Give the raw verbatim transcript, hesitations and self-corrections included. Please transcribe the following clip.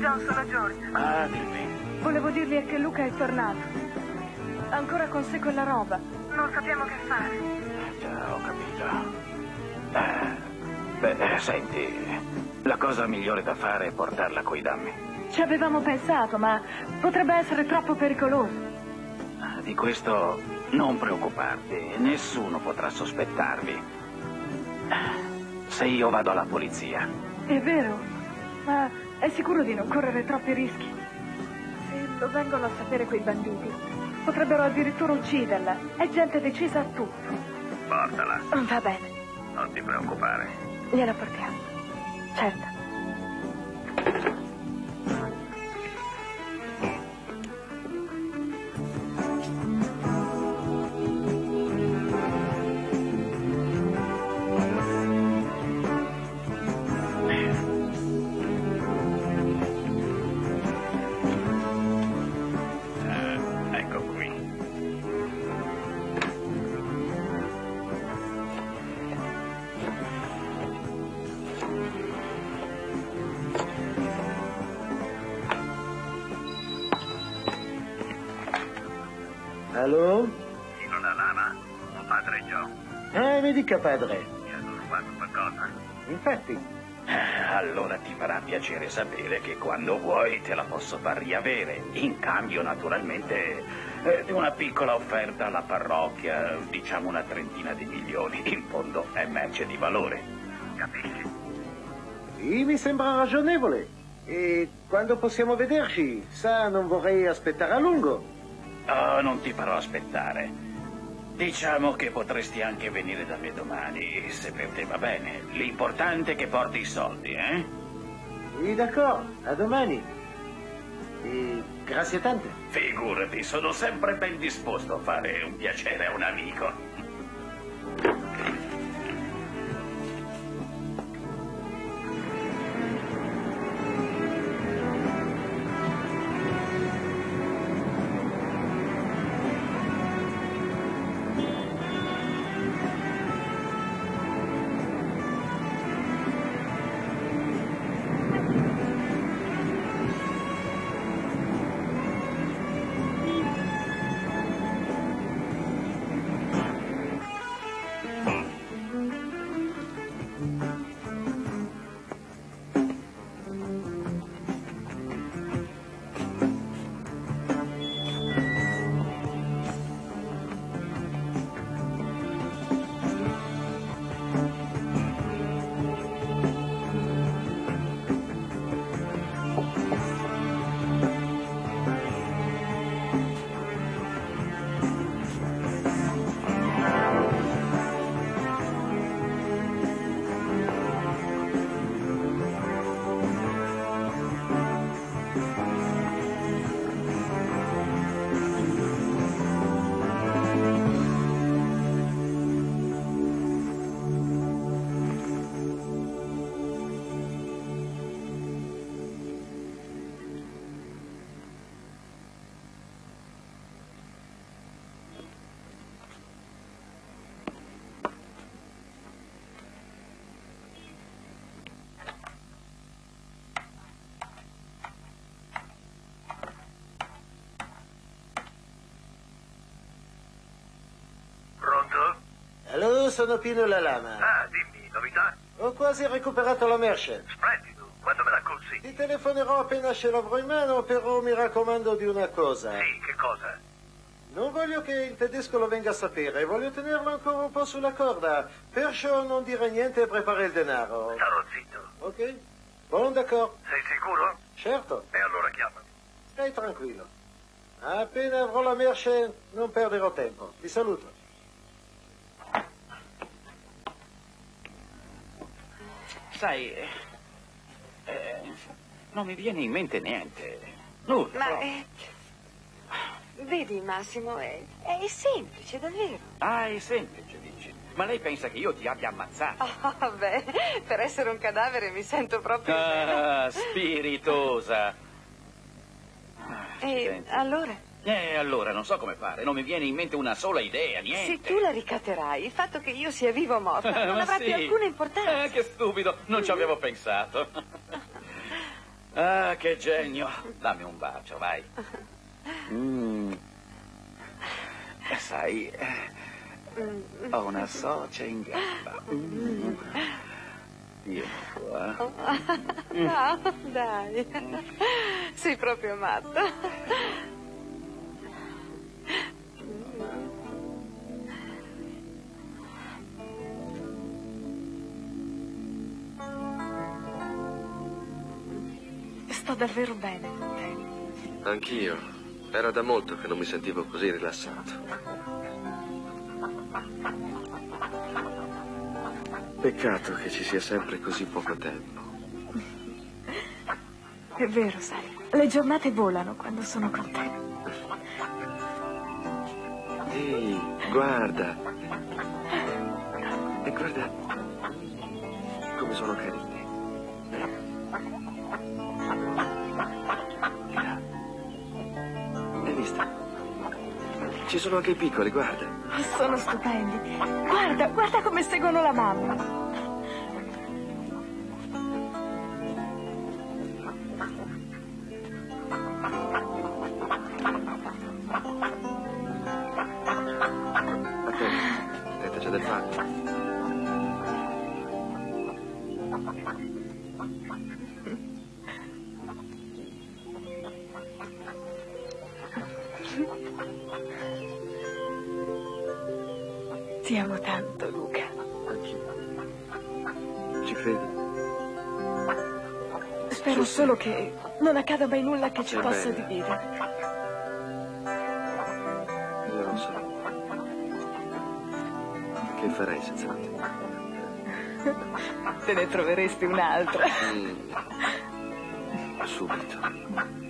John, sono George. Ah, dimmi. Volevo dirgli che Luca è tornato. Ancora con sé quella roba. Non sappiamo che fare. Eh, già, ho capito. Eh, beh, senti, la cosa migliore da fare è portarla coi dammi. Ci avevamo pensato, ma potrebbe essere troppo pericoloso. Di questo non preoccuparti, nessuno potrà sospettarvi. Se io vado alla polizia. È vero, ma è sicuro di non correre troppi rischi? Se lo vengono a sapere quei banditi, potrebbero addirittura ucciderla. È gente decisa a tutto. Portala. Va bene. Non ti preoccupare. Gliela portiamo. Certo. Allo? Sono la lama, o padre Joe. Eh, mi dica, padre. Mi hanno rubato qualcosa? Infatti. Allora ti farà piacere sapere che quando vuoi te la posso far riavere. In cambio, naturalmente, eh, di una piccola offerta alla parrocchia, diciamo una trentina di milioni. In fondo è merce di valore. Capisci? Sì, mi sembra ragionevole. E quando possiamo vederci? Sa, non vorrei aspettare a lungo. Oh, non ti farò aspettare. Diciamo che potresti anche venire da me domani, se per te va bene. L'importante è che porti i soldi, eh? Sì, d'accordo. A domani. E grazie tante. Figurati, sono sempre ben disposto a fare un piacere a un amico. Allora, sono Pino la lama. Ah, dimmi, novità? Ho quasi recuperato la merce. Splendido, quando me la consigli? Ti telefonerò appena ce l'avrò in mano, però mi raccomando di una cosa. Sì, che cosa? Non voglio che il tedesco lo venga a sapere, voglio tenerlo ancora un po' sulla corda, perciò non dire niente e prepara il denaro. Starò zitto. Ok? Buon d'accordo. Sei sicuro? Certo. E allora chiamami. Stai tranquillo. Appena avrò la merce non perderò tempo. Ti saluto. Sai, eh, non mi viene in mente niente. Nulla. Ma eh, vedi, Massimo, è, è semplice, davvero. Ah, è semplice, dici. Ma lei pensa che io ti abbia ammazzato? Oh, beh, per essere un cadavere mi sento proprio... Ah, spiritosa. Ah, E accidenti. allora? Eh, allora, non so come fare. Non mi viene in mente una sola idea, niente. Se tu la ricatterai, il fatto che io sia viva o morta non Ma avrà sì. più alcuna importanza. Eh, che stupido, non ci avevo pensato. Ah, che genio. Dammi un bacio, vai. Mm. Sai, ho una socia in gamba. Mm. Vieni qua. No, dai. Sei proprio matto. Sto davvero bene. Anch'io. Era da molto che non mi sentivo così rilassato. Peccato che ci sia sempre così poco tempo. È vero, sai. Le giornate volano quando sono con te. Ehi, guarda. E guarda come sono carini. Hai visto? Ci sono anche i piccoli, guarda. Sono stupendi. Guarda, guarda come seguono la mamma. Attenta, attenta, c'è del fango. Ti amo tanto, Luca. Anch'io. Ci credi? Spero solo che non accada mai nulla che ci È possa bene. dividere. Io non so. Che farei senza di te? Te ne troveresti un'altra. Mm. Subito.